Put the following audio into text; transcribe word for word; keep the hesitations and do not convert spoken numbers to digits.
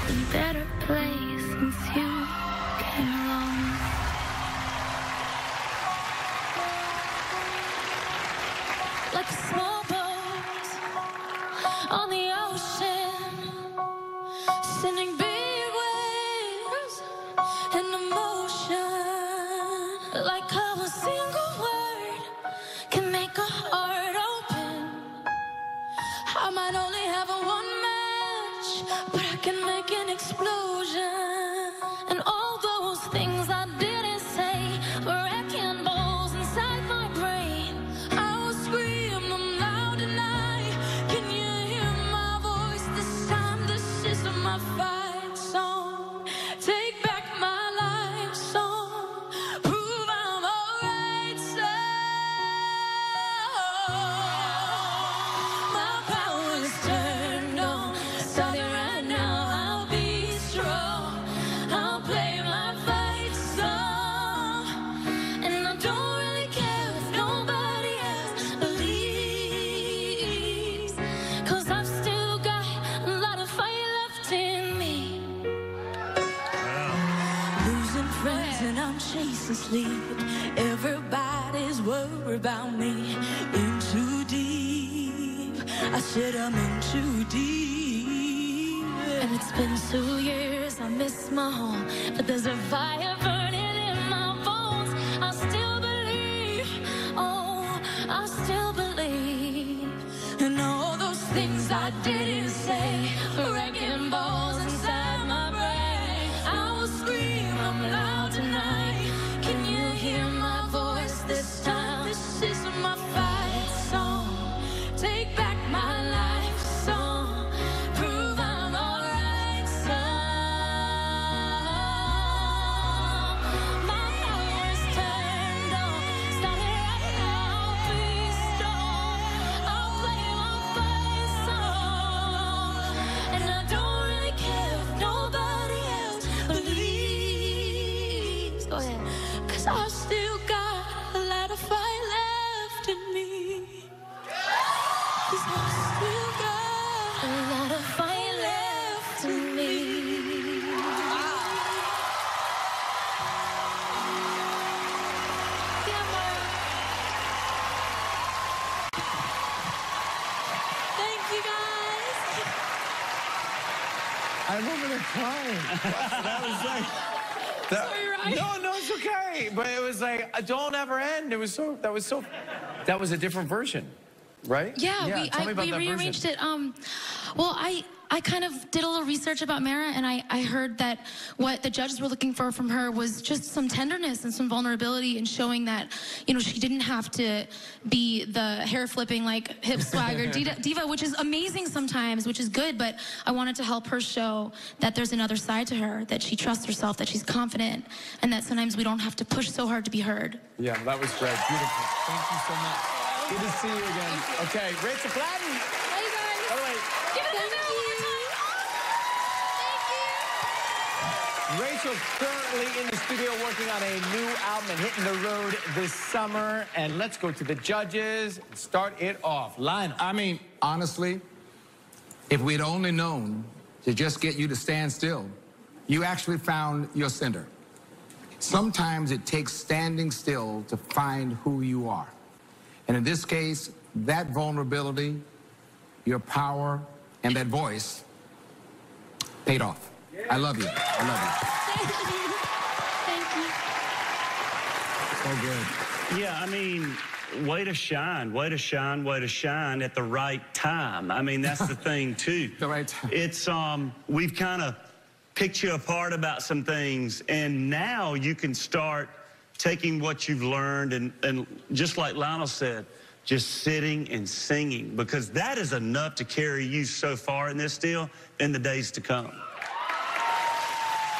in a better place since you came along. Like a small boat on the ocean, sending big waves in motion. Like how a single word can make a heart open. I might only have a one match, but I can make an explosion. And all those things I didn't say were wrecking balls inside my brain. I will scream them loud tonight. Can you hear my voice this time? This is my fight song. Take back my life song. Prove I'm alright, so my power is turned on. Starting right now, I'll be strong. I'll play my fight song. And I don't really care if nobody else believes, 'cause I've still got a lot of fire left in me. Losing friends and I'm chasing sleep. Everybody's worried about me. In too deep. I said I'm in too deep. And it's been two years, I miss my home, but there's a fire burning in my bones. I still believe, oh, I still believe. And all those things I didn't say, wrecking balls inside my brain. I will scream I'm loud tonight. Can you hear my voice this time? This is my fight song. Take back my life song. Prove I'm alright, son. My power is turned on. Starting right now, be strong. I'll play my fight song. And I don't really care if nobody else believes. Go ahead. 'Cause I've still got a lot of fight left in me. 'Cause I've still got a lot of fight left in me. Yeah, Mara. Thank you, guys. I'm over there crying. That was like... That, Sorry, Ryan. no, no, it's okay. But it was like, uh, don't ever end. It was so, that was so, that was a different version, right? Yeah, tell we, me I, about we that rearranged version. it. Um, well, I, I kind of did a little research about Mara, and I, I heard that what the judges were looking for from her was just some tenderness and some vulnerability, and showing that, you know, she didn't have to be the hair flipping, like hip swagger diva, diva, which is amazing sometimes, which is good, but I wanted to help her show that there's another side to her, that she trusts herself, that she's confident, and that sometimes we don't have to push so hard to be heard. Yeah, that was great. Beautiful. Thank you so much. Good to see you again. Okay, Rachel Platten. Hey, guys. By the way, Give it up one more time. Thank you. Rachel's currently in the studio working on a new album and hitting the road this summer. And let's go to the judges and start it off. Lionel. I mean, honestly, if we'd only known to just get you to stand still, you actually found your center. Sometimes it takes standing still to find who you are. And in this case, that vulnerability, your power, and that voice paid off. I love you. I love you. Thank you. Thank you. So good. Yeah, I mean, way to shine, way to shine, way to shine at the right time. I mean, that's the thing, too. The right time. It's, um, we've kind of picked you apart about some things, and now you can start taking what you've learned and, and just like Lionel said, just sitting and singing, because that is enough to carry you so far in this deal in the days to come.